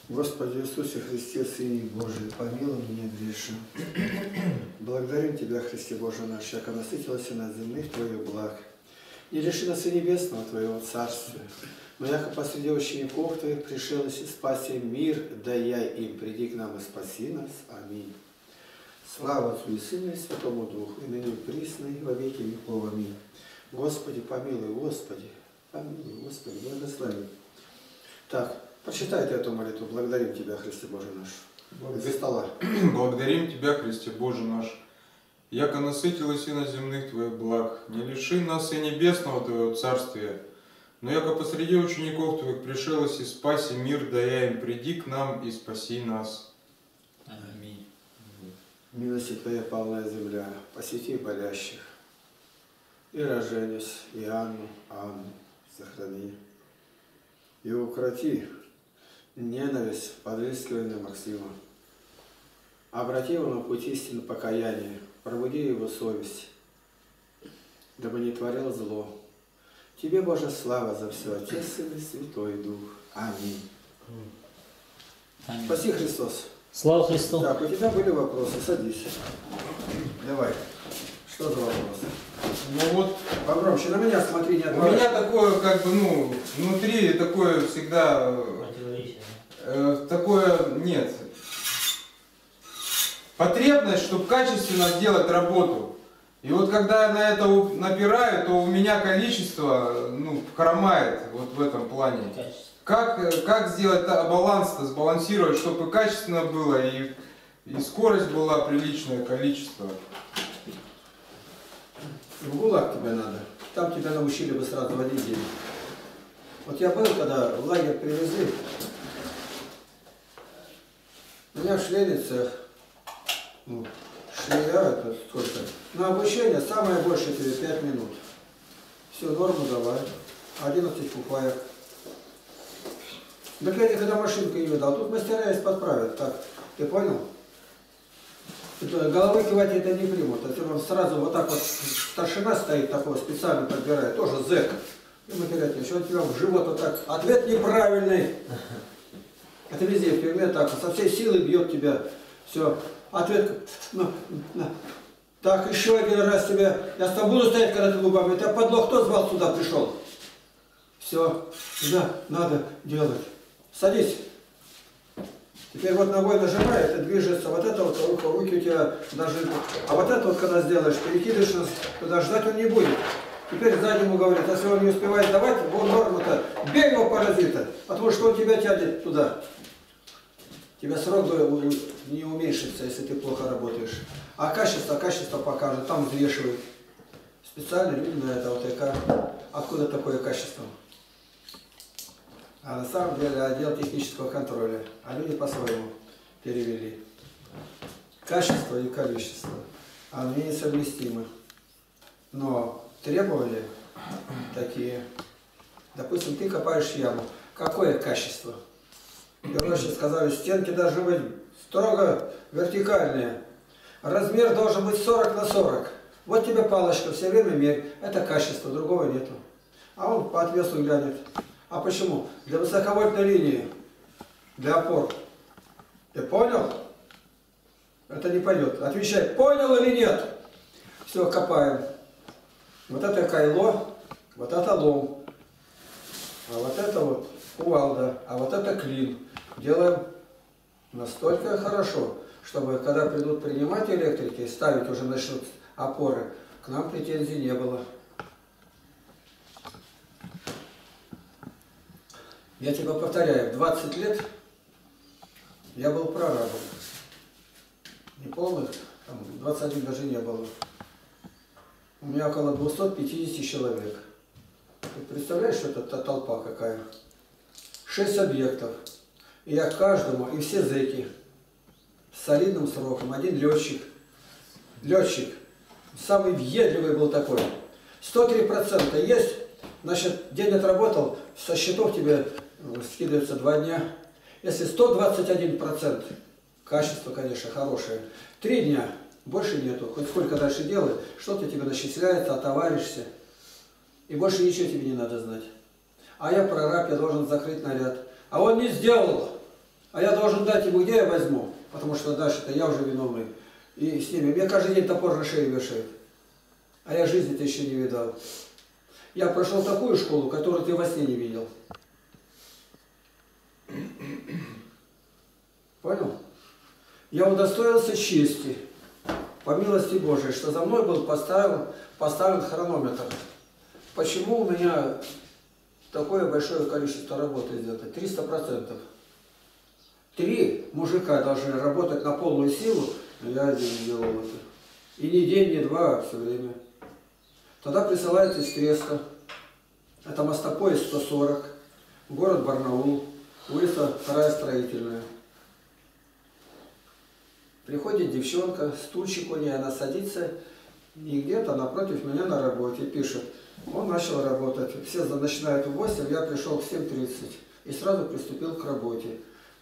Господи Иисусе Христе, Сыне Божий, помилуй меня грешен. Благодарим Тебя, Христе Боже наш, яко насытилась на земных Твоих благ. Не лиши нас и небесного Твоего Царствия, но яко посреди учеников Твоих пришелось и спаси мир, даяй им, приди к нам и спаси нас. Аминь. Слава Отцу и Сыну и Святому Духу, и ныне присно, и во веки веков. Аминь. Господи, помилуй, Господи, благослови. Так, прочитайте эту молитву. Благодарим Тебя, Христе Боже наш. Из стола. Благодарим Тебя, Христе Боже наш, яко насытилась и на земных Твоих благ. Не лиши нас и небесного Твоего Царствия, но яко посреди учеников Твоих пришелось и спаси мир, даяй им, приди к нам и спаси нас. Аминь. Милости Твоя полная земля, посети болящих. И роженец, и Анну сохрани. И укроти ненависть, подыскивания Максима. Обрати его на путь истины покаяния, пробуди его совесть, дабы не творил зло. Тебе, Боже, слава за все, Отец, Сын и Святой Дух. Аминь. Аминь. Спаси Христос. Слава Христу. Так, у тебя были вопросы, садись. Давай. Что за вопросы? Ну вот, Погромче, на меня смотри, не у отвлекайся. меня такое, как бы, ну, внутри такое всегда, Противоречие. такое, нет, потребность, чтобы качественно сделать работу. И вот когда я на это напираю, то у меня количество, ну, хромает вот в этом плане. Как сделать баланс-то, сбалансировать, чтобы и качественно было, и скорость была приличное количество. В ГУЛАГ тебе надо. Там тебя научили бы сразу водить деньги. Вот я был, когда в лагерь привезли, меня в Шленице, это сколько? На обучение самое большее тебе 5 минут. Все, норму давай. 11 пуфаек. Так я никогда машинку не видал. Тут мастера есть подправят. Так, ты понял? Головы кивать это не примут. Это он сразу вот так вот, старшина стоит такого, специально подбирает, тоже зэк. И матерят, еще он тебя в живот вот так. Ответ неправильный. Это везде в тюрьме так, со всей силы бьет тебя. Все. Ответ, так, еще один раз тебя, я с тобой буду стоять, когда ты губами. Тебя подлог кто звал сюда, пришел? Все, да, надо делать. Садись. Теперь вот ногой нажимай, это движется, вот это вот руки у тебя даже, а вот это вот когда сделаешь, перекидываешь туда, ждать он не будет. Теперь сзади ему говорит, если он не успевает давать, вон норму-то, бей его паразита, потому что он тебя тянет туда. Тебя срок не уменьшится, если ты плохо работаешь. А качество покажет, там взвешивают. Специально люди на это вот откуда такое качество? А на самом деле отдел технического контроля. А люди по-своему перевели. Качество и количество. Они несовместимы. Но требования такие. Допустим, ты копаешь яму. Какое качество? Короче, сказали, стенки должны быть строго вертикальные. Размер должен быть 40 на 40. Вот тебе палочка, все время мерь. Это качество, другого нету. А он по отвесу глянет. А почему? Для высоковольтной линии, для опор. Ты понял? Это не пойдет. Отвечай, понял или нет? Все, копаем. Вот это кайло, вот это лом. А вот это вот кувалда, а вот это клин. Делаем настолько хорошо, чтобы когда придут принимать электрики, ставить уже начнут опоры, к нам претензий не было. Я тебе повторяю, в 20 лет я был прорабом. Не полных, там 21 даже не было. У меня около 250 человек. Ты представляешь, что это толпа какая? 6 объектов. И я каждому, и все зэки, с солидным сроком, один летчик. Летчик, самый въедливый был такой. 103% есть, значит, день отработал, со счетов тебе скидывается 2 дня. Если 121%, качество, конечно, хорошее, 3 дня, больше нету. Хоть сколько дальше делай, что-то тебе начисляется, отоваришься. И больше ничего тебе не надо знать. А я прораб, я должен закрыть наряд. А он не сделал. А я должен дать ему, где я возьму, потому что дальше-то я уже виновный. И с ними. Мне каждый день топор на шее вешает. А я жизни-то еще не видал. Я прошел такую школу, которую ты во сне не видел. Понял? Я удостоился чести, по милости Божией, что за мной был поставлен хронометр. Почему у меня такое большое количество работы сделано? 300%. 3 мужика должны работать на полную силу, но я один делал это. И ни день, ни два, а все время. Тогда присылают из Треста. Это мостопоезд 140, город Барнаул, улица 2 Строительная. Приходит девчонка, стульчик у нее, она садится, и где-то напротив меня на работе пишет. Он начал работать. Все начинают в 8, я пришел в 7:30 и сразу приступил к работе.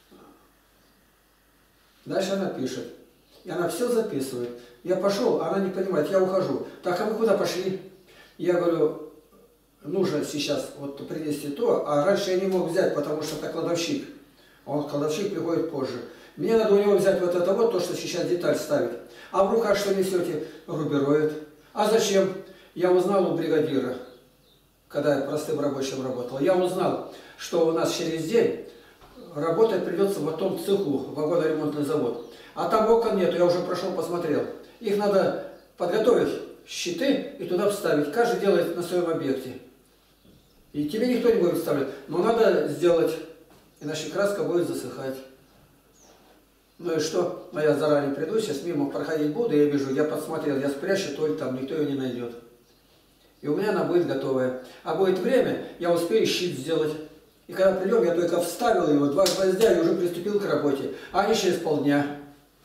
Дальше она пишет. И она все записывает. Я пошел, она не понимает, я ухожу. Так, а вы куда пошли? Я говорю, нужно сейчас вот принести то, а раньше я не мог взять, потому что это кладовщик. Он, кладовщик, приходит позже. Мне надо у него взять вот это вот, то, что сейчас деталь ставит. А в руках что несете? Рубероид. А зачем? Я узнал у бригадира, когда я простым рабочим работал, я узнал, что у нас через день работать придется в том цеху, вагоноремонтный завод. А там окон нету, я уже прошел, посмотрел. Их надо подготовить, щиты, и туда вставить. Каждый делает на своем объекте. И тебе никто не будет вставлять. Но надо сделать, иначе краска будет засыхать. Ну и что? Ну я заранее приду, сейчас мимо проходить буду, я вижу, я подсмотрел, я спрячу, только там никто ее не найдет. И у меня она будет готовая. А будет время, я успею щит сделать. И когда придем, я только вставил его, 2 гвоздя, и уже приступил к работе. А они через полдня.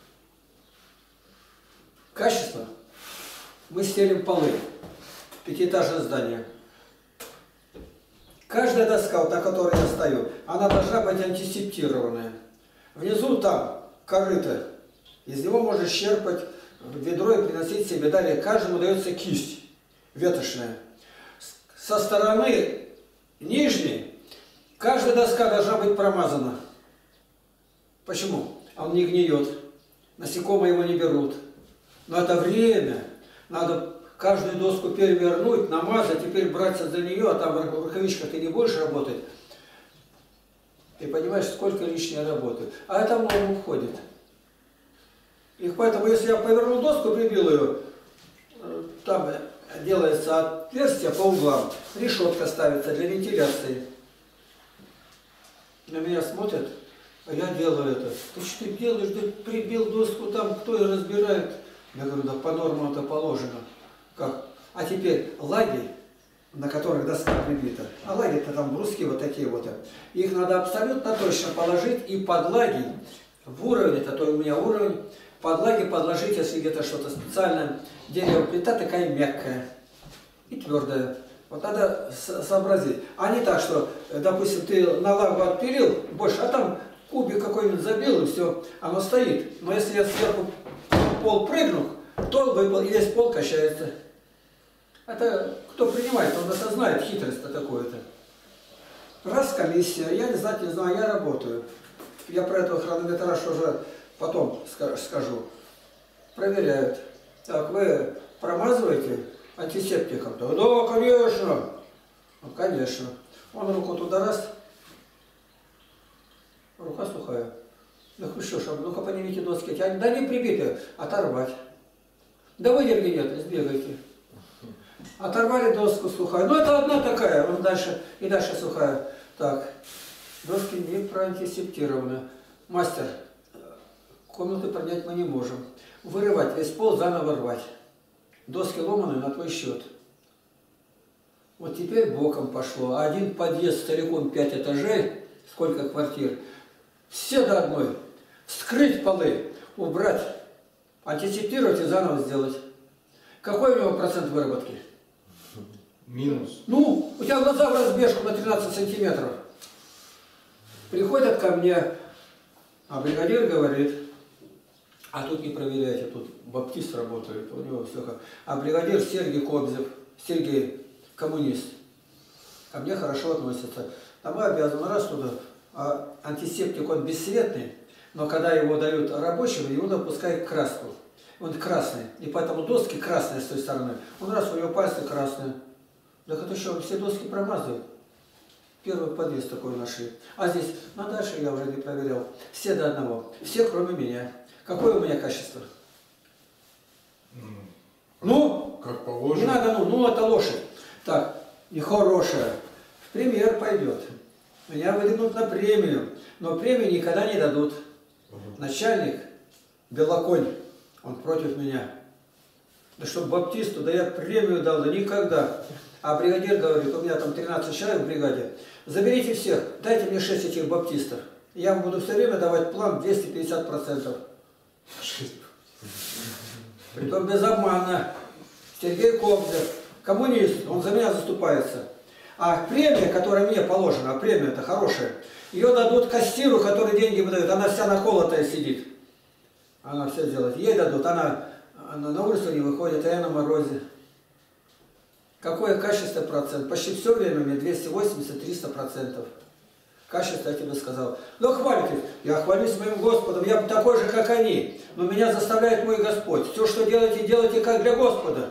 Качество. Мы стелим полы. 5-этажное здание. Каждая доска, на которой я стою, она должна быть антисептированная. Внизу там корыто. Из него можно черпать ведро и приносить себе. Далее каждому дается кисть ветошная. Со стороны нижней каждая доска должна быть промазана. Почему? Он не гниет. Насекомые его не берут. Но это время. Надо каждую доску перевернуть, намазать, теперь браться за нее, а там в рукавичках ты не будешь работать. Ты понимаешь, сколько лишней работы. А это много уходит. И поэтому, если я повернул доску, прибил ее, там делается отверстие по углам, решетка ставится для вентиляции. На меня смотрят, а я делаю это. Ты что делаешь? Ты прибил доску там, кто ее разбирает? Я говорю, да по нормам это положено. Как? А теперь лагерь, на которых доска прибита, а лагерь-то там бруски вот такие вот. Их надо абсолютно точно положить и под лагерь, в уровень, это то у меня уровень, под лагерь подложить, если где-то что-то специальное. Дерево плита такая мягкая и твердая. Вот надо сообразить. А не так, что, допустим, ты на лагу отпилил больше, а там кубик какой-нибудь забил и все, оно стоит. Но если я сверху в пол прыгну, то выпал, и весь пол качается. Это кто принимает, он это знает, хитрость-то такое-то. Раз комиссия, я не знаю, я работаю. Я про этого хронометраж уже потом скажу. Проверяют. Так, вы промазываете антисептиком? Да, конечно. Ну, конечно. Он руку туда раз, рука сухая. Да что ж, ну-ка поднимите доски. Да не прибиты, оторвать. Да выдерги нет, сбегайте. Оторвали доску сухая. Ну это одна такая, он дальше и дальше сухая. Так, доски не проантисептированы. Мастер, комнаты поднять мы не можем. Вырывать весь пол, заново рвать. Доски ломаные на твой счет. Вот теперь боком пошло. Один подъезд целиком 5 этажей, сколько квартир, все до одной. Вскрыть полы, убрать, антисептировать и заново сделать. Какой у него процент выработки? Минус. Ну, у тебя глаза в разбежку на 13 сантиметров. Приходят ко мне, а бригадир говорит, а тут не проверяйте, тут баптист работает, у него все как. А бригадир Сергей Кобзев, Сергей коммунист, ко мне хорошо относится. А мы обязаны раз туда А антисептик, он бесцветный, но когда его дают рабочему, его допускают краску. Он красный, и поэтому доски красные с той стороны. Он раз, у него пальцы красные. Так это что, все доски промазывают? Первый подъезд такой нашли. А здесь, ну дальше я уже не проверял. Все до одного. Все, кроме меня. Какое у меня качество? Ну, как положено. Не надо, ну это лошадь. Так, нехорошая. В премьер пойдет. Меня выдвинут на премию. Но премию никогда не дадут. Начальник, Белоконь, он против меня. Да чтоб баптисту, да я премию дал, да никогда. А бригадир говорит, у меня там 13 человек в бригаде. Заберите всех, дайте мне 6 этих баптистов. Я вам буду все время давать план 250%. Притом безобманно. Сергей Кобзев, коммунист, он за меня заступается. А премия, которая мне положена, а премия-то хорошая, ее дадут кассиру, который деньги выдает, она вся наколотая сидит. Она все делает. Ей дадут, она на улицу не выходит, а я на морозе. Какое качество процент? Почти все время мне 280-300%. Качество, я тебе сказал. Но хвалите. Я хвалюсь моим Господом, я такой же, как они. Но меня заставляет мой Господь. Все, что делаете, делайте как для Господа.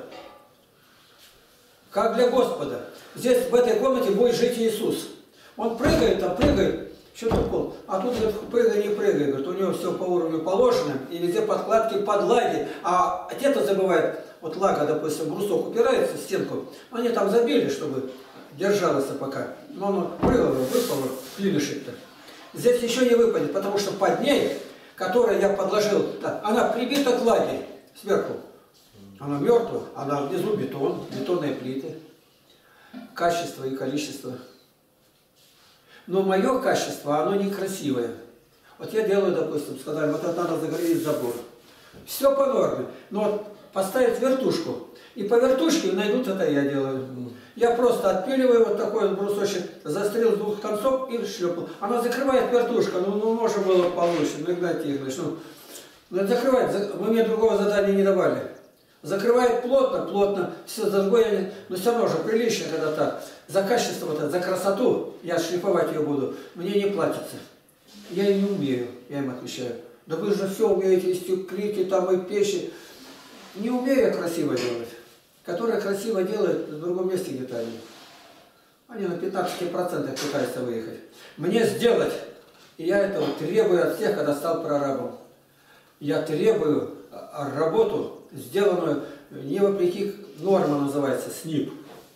Как для Господа. Здесь, в этой комнате, будет жить Иисус. Он прыгает, там прыгает. Что-то пол. А тут, говорит, прыгай, не прыгай. Говорит, у него все по уровню положено. И везде подкладки, подлаги. А те-то забывает. Вот лага, допустим, брусок упирается в стенку. Они там забили, чтобы держалось пока. Но оно выпало, клинышек-то. Здесь еще не выпадет, потому что под ней, которую я подложил, она прибита к лаге сверху. Она мертвая, она внизу бетон, бетонные плиты. Качество и количество. Но мое качество, оно некрасивое. Вот я делаю, допустим, сказали, вот это надо загорелить забор. Все по норме. Но вот поставить вертушку. И по вертушке найдут, это я делаю. Я просто отпиливаю вот такой вот брусочек, застрел с двух концов и шлепал. Она закрывает вертушка, ну можно было получше, ну Игнатий Игнатьевич, ну закрывает, вы мне другого задания не давали. Закрывает плотно, плотно, все за другое, но все равно же прилично, когда так. За качество вот это, за красоту, я шлифовать ее буду, мне не платится. Я и не умею, я им отвечаю. Да вы же все умеете, и стеклите, там и печи. Не умею я красиво делать. Которая красиво делает, в другом месте где-то они. Они на 15% пытаются выехать. Мне сделать, и я этого требую от всех, когда стал прорабом. Я требую работу, сделанную не вопреки, норма называется, СНИП.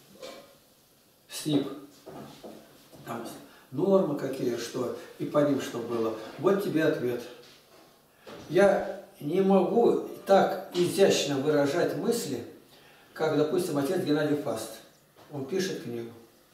СНИП. Там нормы какие, что, и по ним что было. Вот тебе ответ. Я не могу так изящно выражать мысли, как, допустим, отец Геннадий Фаст. Он пишет книгу.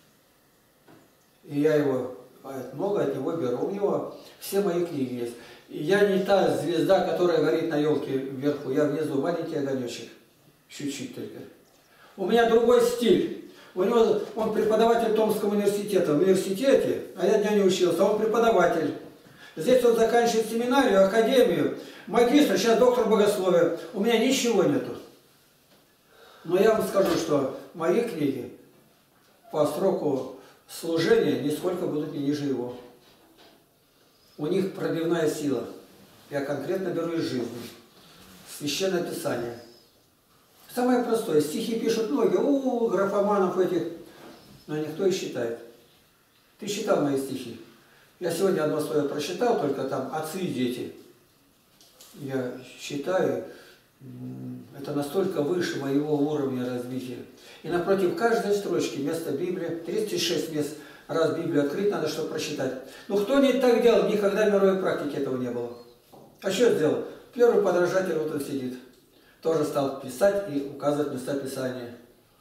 И я его, много от него беру. У него все мои книги есть. И я не та звезда, которая горит на елке вверху. Я внизу маленький огонечек. Чуть-чуть только. У меня другой стиль. У него, он преподаватель Томского университета. В университете, а я дня не учился, он преподаватель. Здесь он заканчивает семинарию, академию, магистр, сейчас доктор богословия. У меня ничего нету. Но я вам скажу, что мои книги по сроку служения нисколько будут не ниже его. У них пробивная сила. Я конкретно беру из жизни. Священное Писание. Самое простое. Стихи пишут многие. Графоманов этих. Но никто и считает. Ты читал мои стихи? Я сегодня одно свое прочитал, только там «Отцы и дети». Я считаю, это настолько выше моего уровня развития. И напротив каждой строчки вместо Библии, 36 мест раз Библию открыть надо, чтобы прочитать. Ну кто не так делал, никогда в мировой практике этого не было. А что сделал? Первый подражатель вот он сидит. Тоже стал писать и указывать места Писания.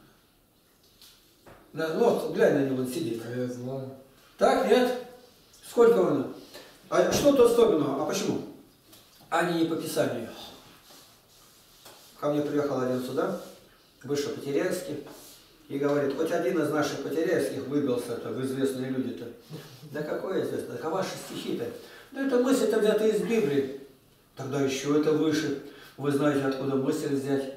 Да, вот, глянь на него, он сидит. А я знаю. Так, нет? Сколько он? А что-то особенного. А почему? Они не по Писанию. Ко мне приехал один сюда, бывший Потеряевский, и говорит, хоть один из наших Потеряевских выбился-то в известные люди-то. Да какое известно? А ваши стихи-то? Да это мысли-то взяты из Библии. Тогда еще это выше. Вы знаете, откуда мысль взять.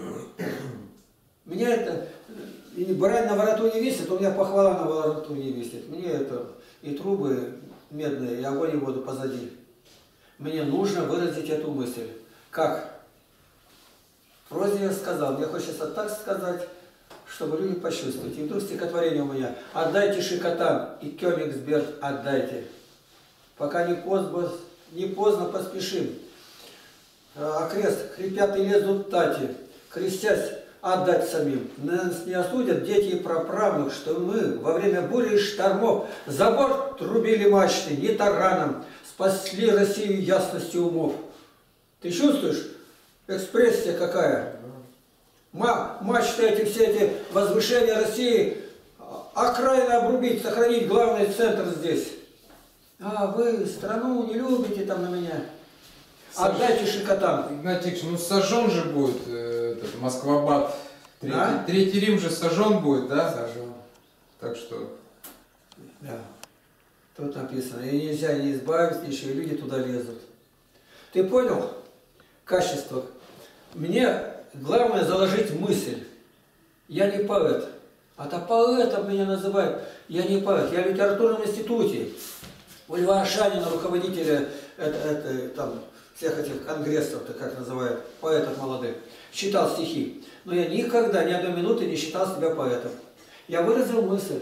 Меня это... Барань на вороту не висит, у меня похвала на вороту не висит. Мне это и трубы медные, и огонь и воду позади. Мне нужно выразить эту мысль. Как? Вроде я сказал, мне хочется так сказать, чтобы люди почувствовали. И вдруг стихотворение у меня. Отдайте Шикотан и Кёнигсберг отдайте. Пока не поздно поспешим. А крест хрипят и лезут тати, крестясь отдать самим. Нас не осудят дети и праправнук, что мы во время бури и штормов за борт трубили мачты, не тараном, спасли Россию ясностью умов. Ты чувствуешь? Экспрессия какая? Мачты эти, все эти возвышения России окраина обрубить, сохранить главный центр здесь. А вы страну не любите там на меня. Отдайте Шикотан. Игнатьевич, ну сожжен же будет этот Москва-Бат. Третий Рим же сожжен будет, да? Сожжен. Так что... Да. Тут написано. И нельзя не избавить, еще и люди туда лезут. Ты понял качество? Мне главное заложить мысль. Я не поэт. А-то поэтом меня называют. Я не поэт. Я в литературном институте. У Льва Ашанина, руководителя там, всех этих конгрессов, как называют, поэтов молодых, читал стихи. Но я никогда, ни одной минуты не считал себя поэтом. Я выразил мысль.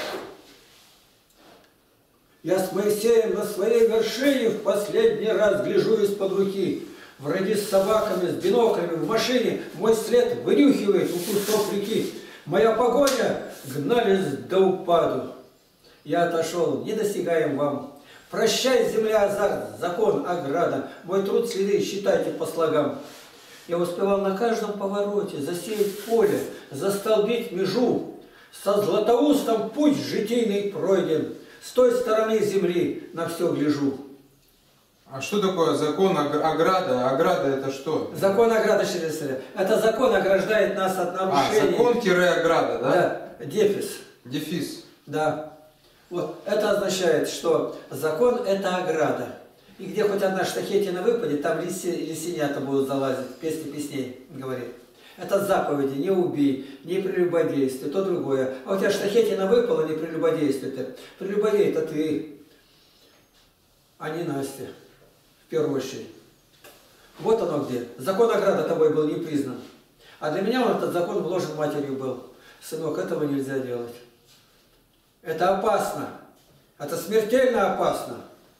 Я с Моисеем на своей вершине в последний раз гляжу из-под руки. Враги с собаками, с биноклями в машине мой след вынюхивает у кустов реки. Моя погоня гнались до упаду. Я отошел, не достигаем вам. Прощай, земля, азарт, закон, ограда. Мой труд следы считайте по слогам. Я успевал на каждом повороте засеять поле, застолбить межу. Со Златоустом путь житейный пройден. С той стороны земли на все гляжу. А что такое закон ограда? Ограда это что? Закон ограда, это закон ограждает нас от нарушений. Закон-ограда, да? Да, дефис. Дефис. Да. Вот это означает, что закон это ограда. И где хоть одна штахетина выпадет, там лисенята будут залазить. Песни песней говорит. Это заповеди, не убей, не прелюбодействуй, то другое. А у тебя штахетина выпала, не прелюбодействуй ты. Прелюбодей это ты, а не Настя. В первую очередь. Вот оно где. Закон ограда тобой был не признан. А для меня он этот закон вложен матерью был. Сынок, этого нельзя делать. Это опасно. Это смертельно опасно.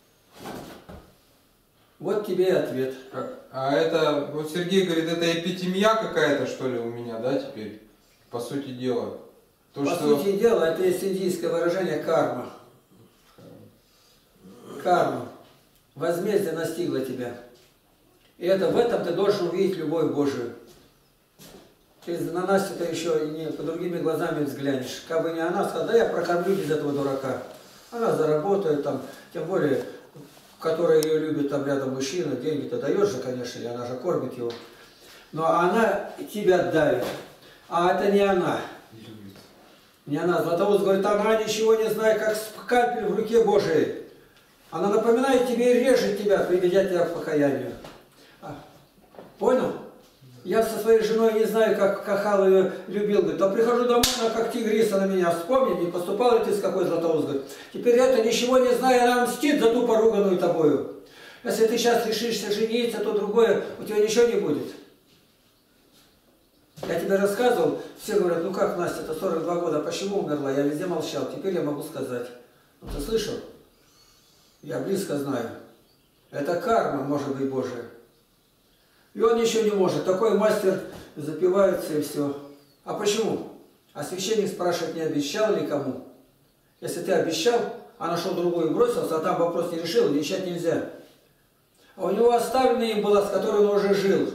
Вот тебе и ответ. А это, вот Сергей говорит, это эпитемия какая-то, что ли, у меня, да, теперь? По сути дела. По сути дела, это есть индийское выражение карма. Карма. Возмездие настигло тебя. И это в этом ты должен увидеть любовь Божию. Ты на Настю-то еще не по другими глазами взглянешь. Как бы не она сказала, да я прокормлю без этого дурака. Она заработает там, тем более, которая ее любит там рядом мужчина, деньги-то дает же, конечно, и она же кормит его. Но она тебя давит. А это не она. Не она. Златоуст говорит, она ничего не знает, как скальпель в руке Божией. Она напоминает тебе и режет тебя, приведя тебя к покаянию. Понял? Я со своей женой не знаю, как Кахал ее любил. Говорит, а прихожу домой, она как тигриса на меня вспомнит, не поступал ли ты с какой Златоуст? Говорит, теперь это ничего не зная, она мстит за ту поруганную тобою. Если ты сейчас решишься жениться, то другое, у тебя ничего не будет. Я тебе рассказывал, все говорят, ну как Настя-то 42 года, почему умерла? Я везде молчал, теперь я могу сказать. Ну ты слышал? Я близко знаю. Это карма, может быть, Божия. И он ничего не может. Такой мастер запивается и все. А почему? А священник спрашивает, не обещал ли кому? Если ты обещал, а нашел другую и бросился, а там вопрос не решил, вещать нельзя. А у него оставленная им была, с которой он уже жил.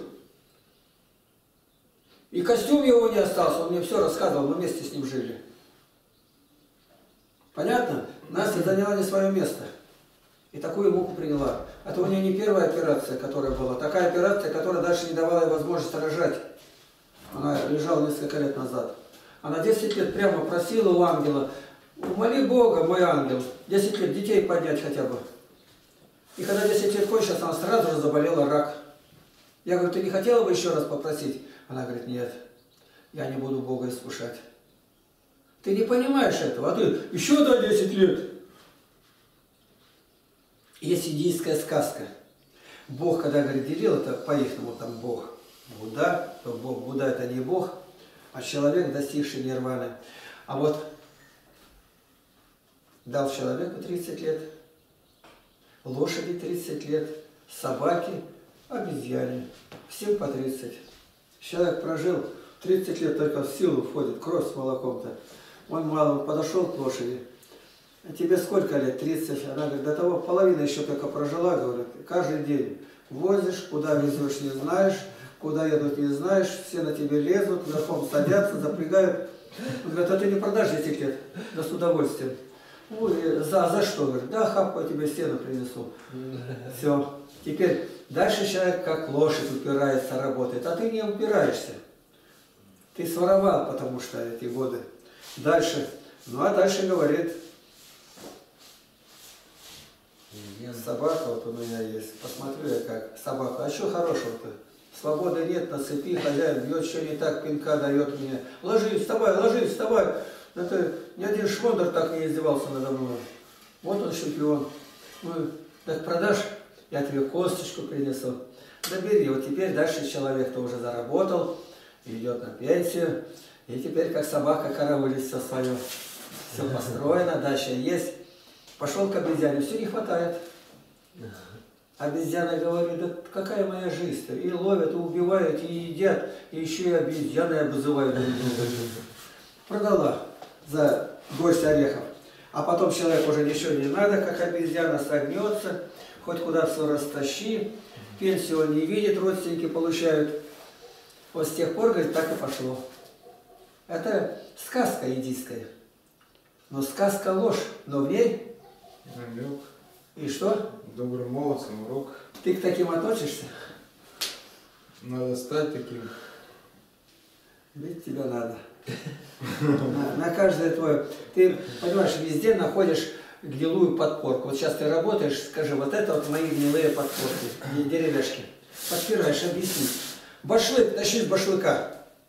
И костюм его не остался, он мне все рассказывал, мы вместе с ним жили. Понятно? Настя заняла не свое место. И такую муку приняла. Это у нее не первая операция, которая была. Такая операция, которая дальше не давала ей возможности рожать. Она лежала несколько лет назад. Она 10 лет прямо просила у ангела, умоли Бога, мой ангел, 10 лет детей поднять хотя бы. И когда 10 лет кончилось, она сразу же заболела рак. Я говорю, ты не хотела бы еще раз попросить? Она говорит, нет, я не буду Бога искушать. Ты не понимаешь этого, а ты еще до 10 лет. Есть индийская сказка. Бог, когда, говорит, делил, это по-ихнему там Бог. Будда, то Бог, Будда это не Бог, а человек, достигший нирваны. А вот дал человеку 30 лет, лошади 30 лет, собаки, обезьяне. Всем по 30. Человек прожил 30 лет, только в силу входит, кровь с молоком-то. Он мало подошел к лошади. А тебе сколько лет? 30. Она говорит, до того половина еще только прожила, говорит. Каждый день возишь, куда везешь, не знаешь, куда едут, не знаешь, все на тебе лезут, верхом садятся, запрягают. Он говорит, а ты не продашь 10 лет? Да с удовольствием. Ой, за что? Говорит, да, хапку я тебе стену принесу. Все. Теперь дальше человек как лошадь упирается, работает, а ты не упираешься. Ты своровал, потому что эти годы. Дальше. Ну а дальше говорит, собака вот у меня есть. Посмотрю я как собака. А что хорошего-то? Свободы нет, на цепи, хозяин бьет, что не так, пинка дает мне. Ложись, вставай, ложись, вставай. Это ни один швондер так не издевался надо мной. Вот он чемпион. Ну, так продашь, я тебе косточку принесу. Да бери, вот теперь дальше человек-то уже заработал, идет на пенсию. И теперь как собака караулит все свое. Все построено, дальше есть. Пошел к обезьяне, все не хватает. Обезьяна говорит, да какая моя жизнь-то? И ловят, и убивают, и едят, и еще и обезьяны обзывают. Продала за горсть орехов. А потом человек уже ничего не надо, как обезьяна согнется, хоть куда все растащи, пенсию он не видит, родственники получают. Вот с тех пор, говорит, так и пошло. Это сказка индийская. Но сказка ложь, но в ней... Намек. И что? Добрым молодцем урок. Ты к таким относишься? Надо стать таким. Ведь тебя надо. На каждое твое... Ты, понимаешь, везде находишь гнилую подпорку. Вот сейчас ты работаешь, скажи, вот это вот мои гнилые подпорки, деревяшки. Подпираешь, объясни. Башлык, тащи с башлыка.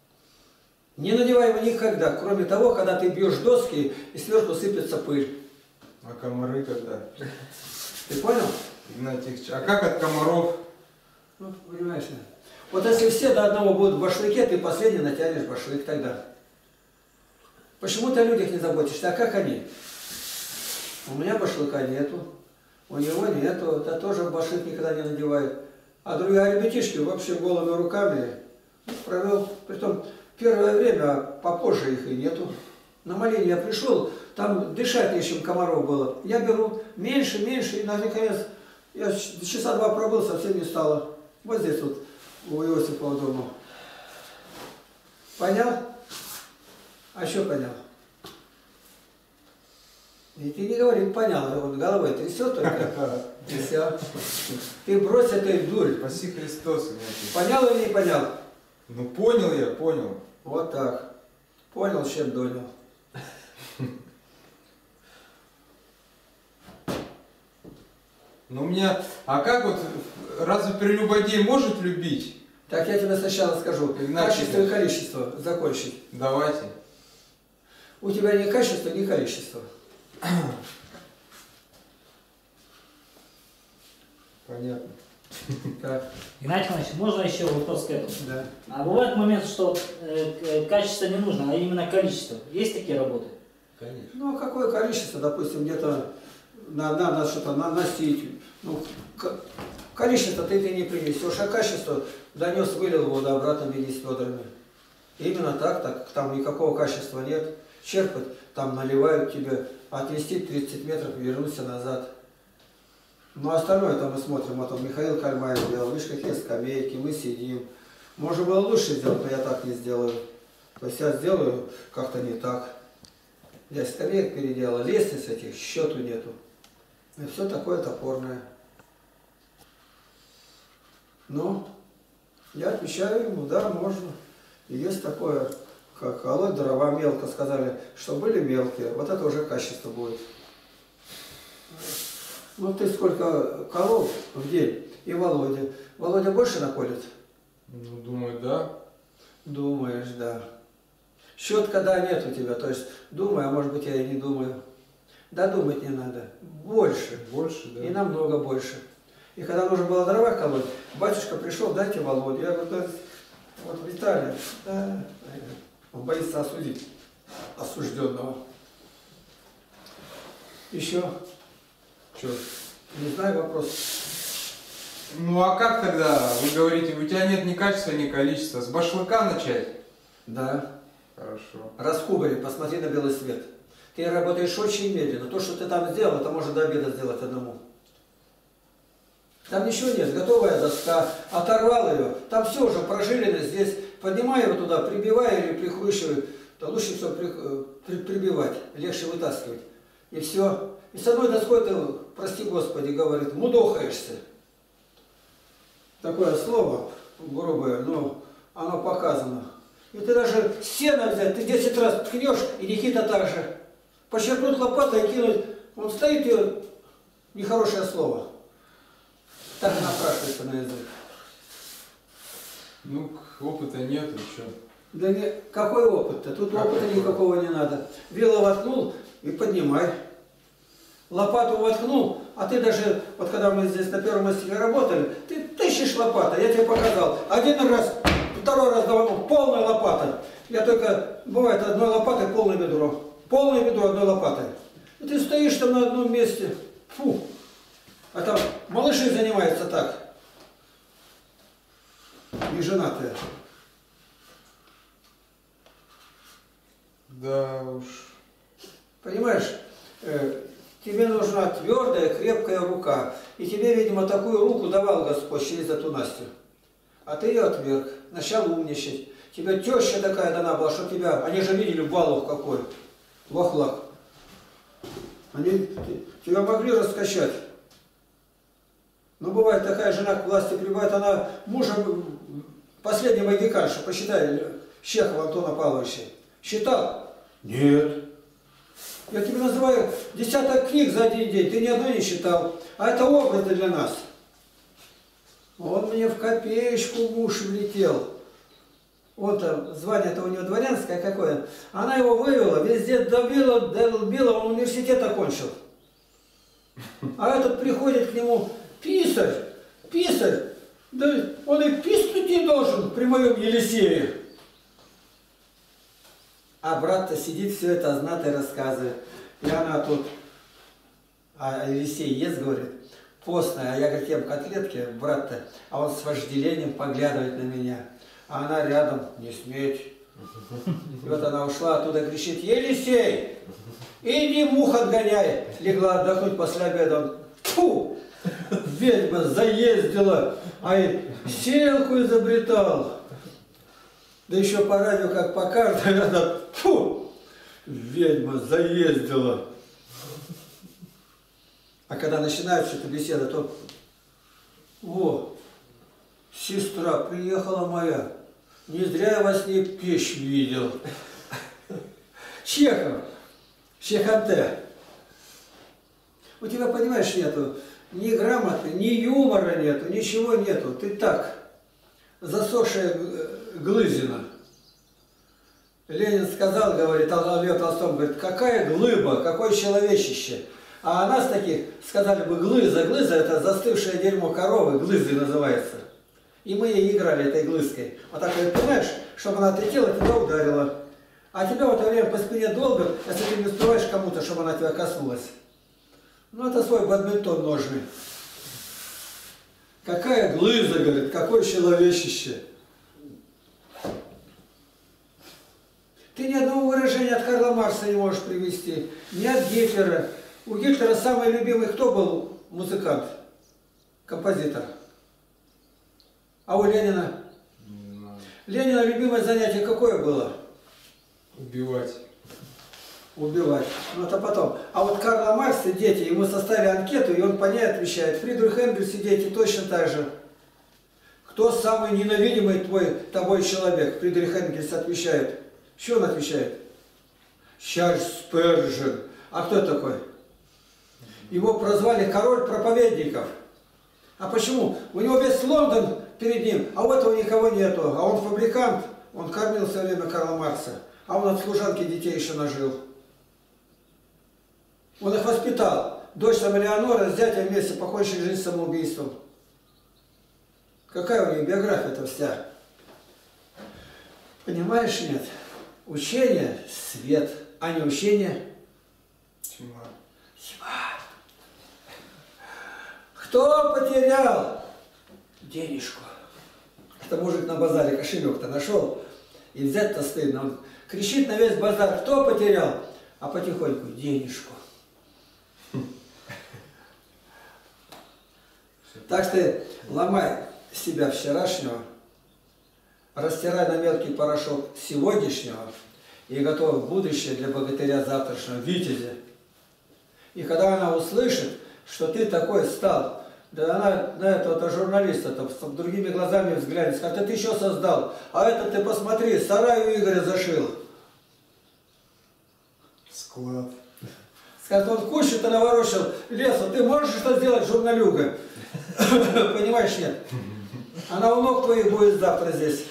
Не надевай его никогда, кроме того, когда ты бьешь доски и сверху сыпется пыль. А комары когда? Ты понял? Игнатьевич, а как от комаров? Ну, понимаешь, да? Вот если все до одного будут в башлыке, ты последний натянешь башлык тогда. Почему ты о людях не заботишься? А как они? У меня башлыка нету, у него нету, да тоже башлык никогда не надевает. А другие ребятишки вообще голыми руками провел. Притом первое время, попозже их и нету. На моление я пришел, там дышать нечем, комаров было. Я беру меньше, и наконец я часа 2 пробыл, совсем не стало. Вот здесь вот, у Иосифова дома. Понял? А что понял? И ты не говори, понял, он головой трясет только. И все. Ты брось эту дурь. Спаси Христос, Игнатьевич. Понял или не понял? Ну понял я, понял. Вот так. Понял, чем донял. Ну у меня, а как вот, разве прелюбодей может любить? Так я тебе сначала скажу. Иначе Качество и количество закончить. Давайте. У тебя ни качество, ни количество. Понятно. Так. Игнатий Иванович, можно еще вопрос к этому? Да. А бывает момент, что качество не нужно, а именно количество. Есть такие работы? Конечно. Ну, а какое количество, допустим, где-то надо что-то наносить. Ну, количество ты не принесешь, а качество донес, вылил воду, обратно беги с ведрами. Именно так, там никакого качества нет. Черпать, там наливают тебе, отвезти 30 метров, вернуться назад. Ну, остальное-то мы смотрим, вот Михаил Кальмаев делал, видишь, какие скамейки, мы сидим. Можно было лучше сделать, но я так не сделаю. То есть я сделаю как-то не так. Я скамеек переделал, лестниц этих, счету нету. И все такое топорное. Ну, я отвечаю ему, да, можно. И есть такое, как колоть дрова мелко, сказали, что были мелкие, вот это уже качество будет. Ну ты сколько колол в день? И Володя. Володя больше наколет? Ну, думаю, да. Думаешь, да. Счет, когда нет у тебя, то есть думаю, а может быть я и не думаю. Додумать не надо. Больше. Больше, да. И намного больше. И когда нужно было дрова колоть, батюшка пришел, дайте Володю. Я говорю, да, вот Виталий, да. Он боится осудить осужденного. Еще? Что? Не знаю, вопрос. Ну а как тогда? Вы говорите, у тебя нет ни качества, ни количества. С башлыка начать? Да. Хорошо. Раскубали, посмотри на белый свет. Ты работаешь очень медленно. То, что ты там сделал, это можно до обеда сделать одному. Там ничего нет, готовая доска, оторвал ее, там все уже прожилено здесь. Поднимай его туда, прибивай или прикручивай. То лучше все прибивать, легче вытаскивать. И все. И с одной доской ты, прости Господи, говорит, мудохаешься. Такое слово грубое, но оно показано. И ты даже сено взять, ты 10 раз ткнешь, и Никита так же. Почерпнуть лопатой и кинуть, он стоит и нехорошее слово. Так напрашивается на язык. Ну, опыта нет, и что? Да не, какой опыт-то? Тут опыта никакого не надо. Вило воткнул и поднимай. Лопату воткнул, а ты даже, вот когда мы здесь на первом мастере работали, ты тыщешь лопатой, я тебе показал. Один раз, второй раз давно, полная лопата. Я только, бывает, одной лопатой полное ведро. Полное ведро одной лопатой. И ты стоишь там на одном месте. Фу. А там малыши занимаются так. Не женатые. Да уж. Понимаешь, тебе нужна твердая, крепкая рука. И тебе, видимо, такую руку давал Господь через эту Настю. А ты ее отверг, начал умничать. Тебе теща такая дана была, что тебя... Они же видели балух какой. Вахлак. Они тебя могли раскачать. Но бывает такая жена к власти прибывает, она мужем последнего магиканша, посчитай, Чехова Антона Павловича. Считал? Нет. Я тебе называю десяток книг за один день, ты ни одной не читал. А это образы для нас. Он мне в копеечку муж влетел. Вот звание-то у него дворянское какое. Она его вывела, везде добила, он университет окончил. А этот приходит к нему, писарь, да он и писнуть не должен при моем Елисее. А брат-то сидит, все это знает и рассказывает. И она тут, а Елисей ест, говорит, постная, а я, говорит, ем котлетки, брат-то, а он с вожделением поглядывает на меня. А она рядом, не сметь. И вот она ушла, оттуда кричит, Елисей, иди мух отгоняй. Легла отдохнуть после обеда. Фу, ведьма заездила, а и селку изобретал. Да еще по радио как покажут, наверное, фу, ведьма заездила. А когда начинают что-то беседа, то, о, сестра приехала моя, не зря я во сне печь видел. Чехов, Чеханте. У тебя, понимаешь, нету ни грамоты, ни юмора нету, ничего нету. Ты так, засохшая глызина. Ленин сказал, говорит, Лев Толстой, говорит, какая глыба, какое человечище. А о нас таких сказали бы глыза, это застывшее дерьмо коровы, глызой называется. И мы ей играли этой глызкой. Вот так вот, понимаешь, чтобы она отлетела, тебя ударила. А тебя в это время по спине долго, если ты не успеваешь кому-то, чтобы она тебя коснулась. Ну, это свой бадминтон ножный. Какая глыза, говорит, какое человечище. Ты ни одного выражения от Карла Маркса не можешь привести, ни от Гитлера. У Гитлера самый любимый кто был музыкант? Композитор. А у Ленина? Ленина любимое занятие какое было? Убивать. Убивать. Ну это потом. А вот Карла Маркса, дети, ему составили анкету, и он по ней отвечает. Фридрих Энгельс и дети точно так же. Кто самый ненавидимый тобой человек? Фридрих Энгельс отвечает. Что он отвечает? Чарльз Спержен. А кто такой? Его прозвали король проповедников. А почему? У него весь Лондон перед ним, а у этого никого нету. А он фабрикант, он кормил все время Карла Маркса. А он от служанки детей еще нажил. Он их воспитал. Дочь там Элеонора с зятем вместе покончили жизнь самоубийством. Какая у нее биография-то вся? Понимаешь, нет? Учение – свет, а не учение – Тьма. тьма. Кто потерял денежку? Это мужик на базаре кошелек-то нашел, и взять-то стыдно. Он кричит на весь базар: кто потерял? А потихоньку: денежку. Так что ломай себя вчерашнего, растирай на мелкий порошок сегодняшнего и готовь будущее для богатыря завтрашнего, витязя. И когда она услышит, что ты такой стал, да она на этого журналиста-то с другими глазами взглянет, скажет: это ты еще создал, а это ты посмотри, сарай у Игоря зашил. Склад. Скажет: он кучу-то наворочил лесу, ты можешь что сделать, журналюга? Понимаешь, нет? Она у ног твоих будет завтра здесь.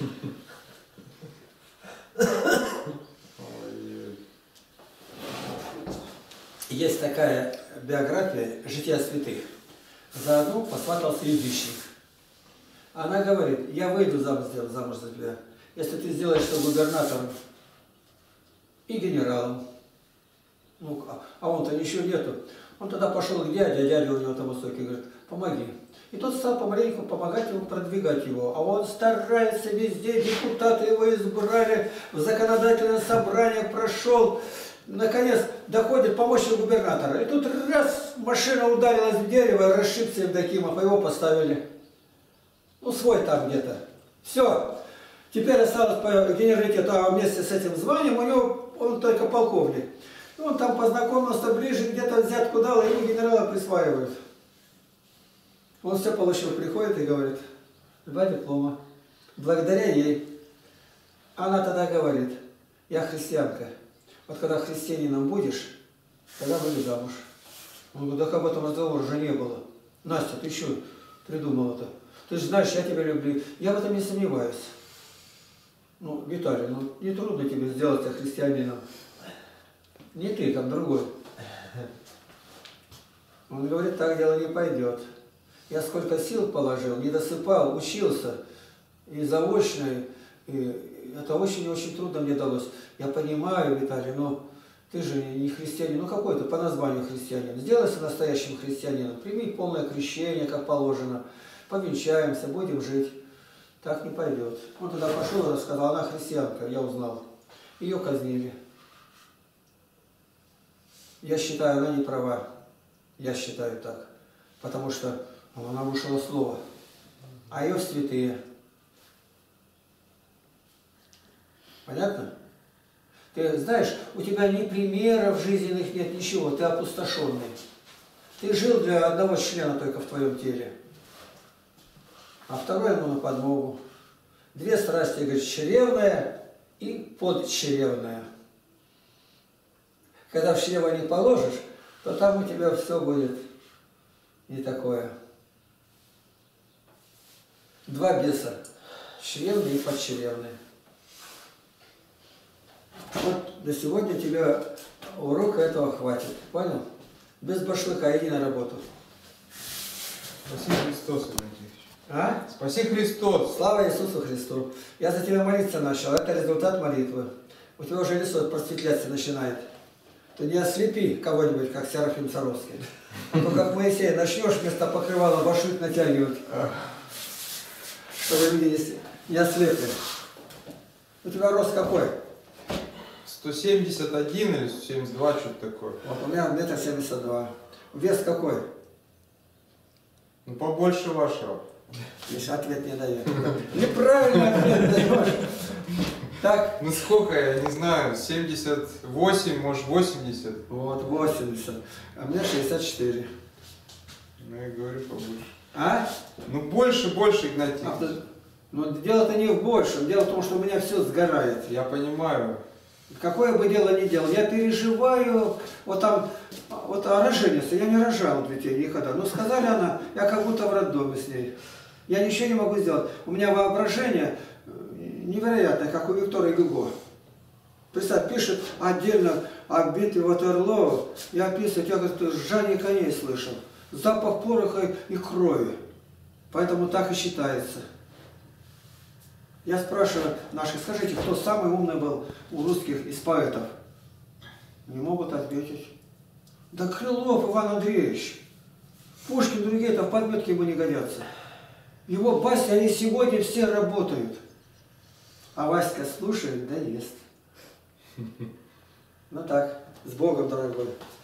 Есть такая биография «Жития святых». За одну посватался язычник. Она говорит: я выйду замуж за тебя, если ты сделаешь что губернатором и генералом. Ну, а он-то ничего нету. Он тогда пошел к дяде, а дядя у него там высокий, говорит: помоги. И тот стал помаленьку помогать ему, продвигать его. А он старается везде, депутаты его избрали, в законодательное собрание прошел. Наконец доходит помощник губернатора. И тут раз машина ударилась в дерево, расшибся Евдокимов, а его поставили. Ну, свой там где-то. Все. Теперь осталось по генералитету, а вместе с этим званием у него он только полковник. И он там познакомился ближе, где-то взятку дал, и ему генерала присваивают. Он все получил, приходит и говорит: 2 диплома. Благодаря ей. Она тогда говорит: я христианка. Вот когда христианином будешь, тогда выйду замуж. Он говорит: так об этом разговора уже не было. Настя, ты что придумала-то? Ты же знаешь, я тебя люблю. Я в этом не сомневаюсь. Ну, Виталий, ну не трудно тебе сделать христианином. Не ты, там другой. Он говорит: так дело не пойдет. Я сколько сил положил, не досыпал, учился. И заочно, и это очень-очень трудно мне далось. Я понимаю, Виталий, но ты же не христианин, ну какой ты по названию христианин. Сделайся настоящим христианином, прими полное крещение, как положено. Повенчаемся, будем жить. Так не пойдет. Он туда пошел и рассказал: она христианка, я узнал. Ее казнили. Я считаю, она не права. Я считаю так. Потому что она нарушила слово. А ее в святые. Понятно? Ты знаешь, у тебя ни примеров жизненных нет, ничего. Ты опустошенный. Ты жил для одного члена только в твоем теле. А второй ему на подмогу. 2 страсти, говорит, чревная и подчревная. Когда в чрево не положишь, то там у тебя все будет не такое. 2 беса. Чревный и подчревный. Вот на сегодня тебе урока этого хватит. Понял? Без башлыка иди на работу. Спаси Христос, Игнатьевич. А? Спаси Христос. Слава Иисусу Христу. Я за тебя молиться начал. Это результат молитвы. У тебя уже лицо просветляться начинает. Ты не ослепи кого-нибудь, как Серафим Саровский. А то, как Моисей, начнешь вместо покрывала башлык натягивать. Чтобы люди не ослепли. У тебя рост какой? 171 или 172, что-то такое. Вот у меня 1,72 м. Вес какой? Ну, побольше вашего. Лишь ответ не дает. Неправильно ответ даешь. Так? Ну сколько, я не знаю, 78, может 80. Вот, 80. А мне 64. Ну, я говорю побольше. А? Ну, больше, Игнатьевич. Но дело-то не в большем. Дело в том, что у меня все сгорает. Я понимаю. Какое бы дело ни делал, я переживаю, вот там, вот роженица, я не рожал детей никогда, но сказали она, я как будто в роддоме с ней. Я ничего не могу сделать. У меня воображение невероятное, как у Виктора Гюго. Представь, пишет отдельно о битве Ватерлоо и описывает, я говорю, ржание коней слышал, запах пороха и крови. Поэтому так и считается. Я спрашиваю наших, скажите, кто самый умный был у русских из поэтов? Не могут ответить. Да Крылов Иван Андреевич. Пушкин, другие-то в подметке ему не годятся. Его басни, они сегодня все работают. А Васька слушает, да ест. Ну так, с Богом, дорогой.